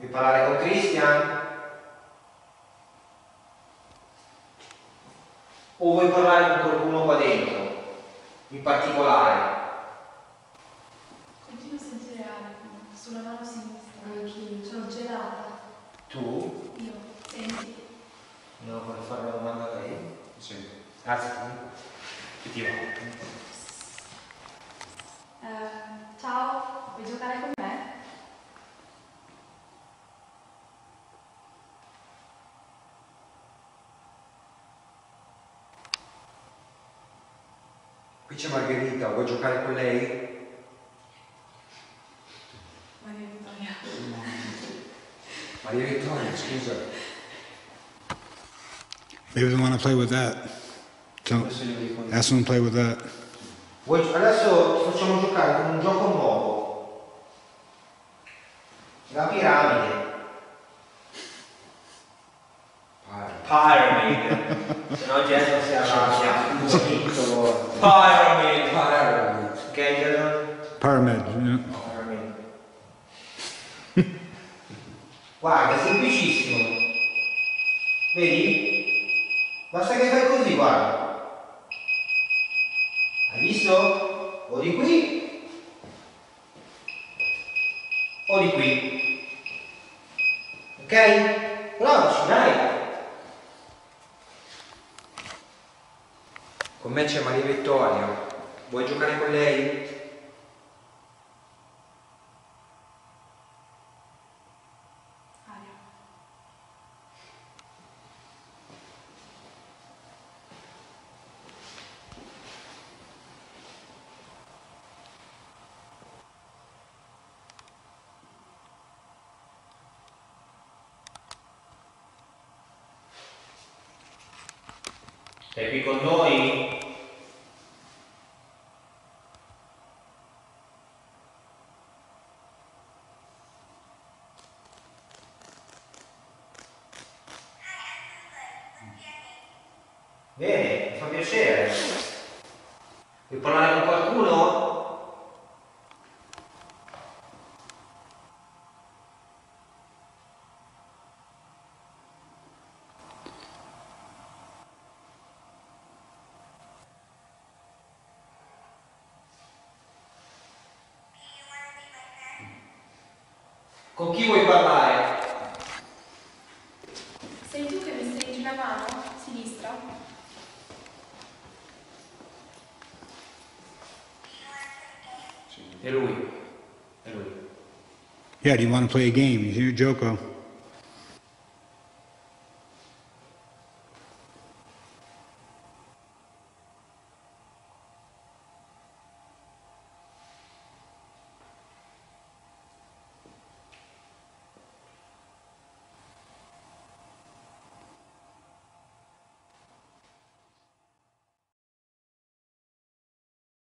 Vuoi parlare con Christian? O vuoi parlare con qualcuno qua dentro? In particolare? Continuo a sentire alcol sulla mano sinistra. Anch'io, sono gelata. Tu? Io, senti. No, vuoi fare una domanda a lei? Sì. Grazie. Che ti va? Ciao, vuoi giocare con me? Qui c'è Margherita, vuoi giocare con lei? Maria Vittoria. Maria Vittoria, scusa. Maybe they want to play with that. Tell, ask them to play with that. Adesso ti facciamo giocare con un gioco nuovo. La piramide. Pyramid. Se no Jason si arrabbia. Pyramid. Ok Jason? Pyramid, yeah. Pyramid. Guarda, è semplicissimo. Vedi? Basta che fai così, guarda. Hai visto? O di qui o di qui. Ok? Provaci, dai. Con me c'è Maria Vittoria, vuoi giocare con lei? Aria. Sei qui con noi? Bene, mi fa piacere. Vuoi parlare con qualcuno? Con chi vuoi parlare? Sei tu che mi stringi la mano? Sinistra? È lui. È lui. Yeah, do you want to play a game? You hear Joko?